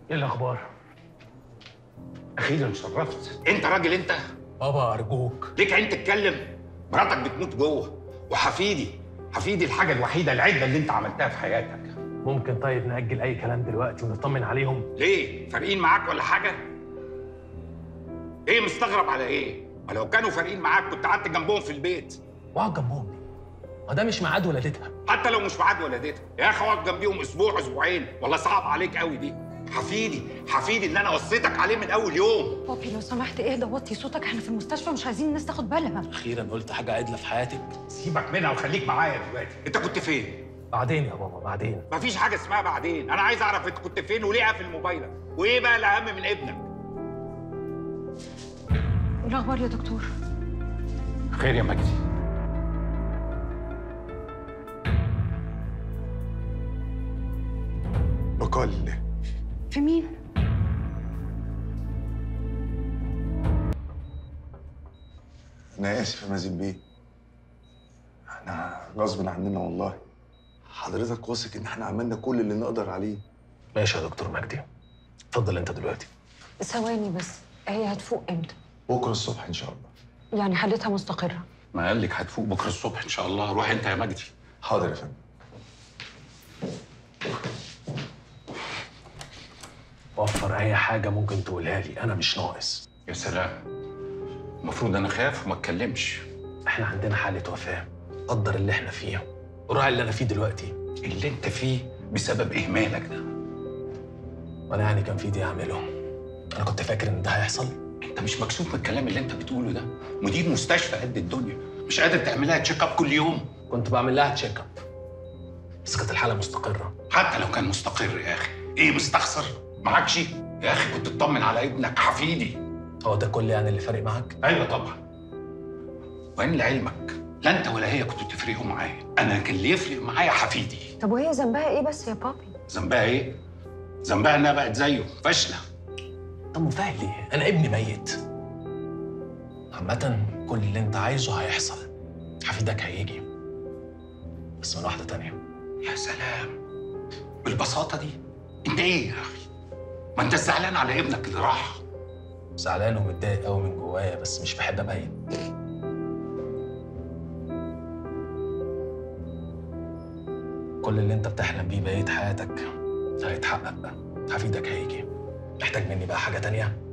ايه الاخبار؟ اخيرا شرفت. انت راجل انت؟ بابا ارجوك. ليك عين تتكلم؟ مراتك بتموت جوه، وحفيدي الحاجه الوحيده العدله اللي انت عملتها في حياتك. ممكن طيب نأجل اي كلام دلوقتي ونطمن عليهم؟ ليه؟ فارقين معاك ولا حاجه؟ ايه مستغرب على ايه؟ ما لو كانوا فارقين معاك كنت قعدت جنبهم في البيت. واقعد جنبهم دي؟ ما ده مش ميعاد ولادتها. حتى لو مش ميعاد ولادتها يا اخي اقعد جنبيهم اسبوع اسبوعين، والله صعب عليك قوي دي. حفيدي اللي انا وصيتك عليه من اول يوم. بابي لو سمحت اهدى وطي صوتك، احنا في المستشفى مش عايزين الناس تاخد بالها. اخيرا قلت حاجه عدله في حياتك. سيبك منها وخليك معايا دلوقتي. انت كنت فين؟ بعدين يا بابا بعدين. مفيش حاجه اسمها بعدين، انا عايز اعرف انت كنت فين وليه قافل موبايلك، وايه بقى الاهم من ابنك؟ ايه الاخبار يا دكتور؟ خير يا مجدي. بقاء لله. في مين؟ أنا آسف يا مازن بيه. احنا غصب عننا والله. حضرتك واثق إن احنا عملنا كل اللي نقدر عليه. ماشي يا دكتور مجدي، اتفضل انت دلوقتي. ثواني بس، هي هتفوق امتى؟ بكرة الصبح إن شاء الله. يعني حالتها مستقرة؟ ما قال لك هتفوق بكره الصبح ان شاء الله. روح انت يا مجدي. حاضر يا فندم. وفر اي حاجه ممكن تقولها لي، انا مش ناقص. يا سلام، المفروض انا خاف وما اتكلمش. احنا عندنا حاله وفاه، قدر اللي احنا فيه وراعي اللي انا فيه دلوقتي. اللي انت فيه بسبب اهمالك ده. وانا يعني كان في ايدي اعمله. انا كنت فاكر ان ده هيحصل. انت مش مكسوف من الكلام اللي انت بتقوله ده؟ مدير مستشفى قد الدنيا، مش قادر تعملها تشيك اب كل يوم؟ كنت بعمل لها تشيك اب، بس كانت الحاله مستقره. حتى لو كان مستقر يا اخي، ايه مستخسر؟ معكش يا اخي كنت تطمن على ابنك حفيدي. هو ده كل يعني اللي فارق معاك؟ ايوه طبعا. وان لعلمك لا انت ولا هي كنتوا تفرقوا معايا، انا كان اللي يفرق معايا حفيدي. طب وهي ذنبها ايه بس يا بابي؟ ذنبها ايه؟ ذنبها انها بقت زيه فاشله. طب منفعل ليه؟ انا ابني ميت. عامة كل اللي انت عايزه هيحصل، حفيدك هيجي، بس من واحدة تانية. يا سلام، بالبساطه دي؟ انت ايه يا اخي؟ ما انت زعلان على ابنك اللي راح. زعلان ومتضايق قوي من جوايا، بس مش بحب ابين. كل اللي انت بتحلم بيه بقية حياتك هيتحقق، حفيدك هيجي. محتاج مني بقى حاجة تانية؟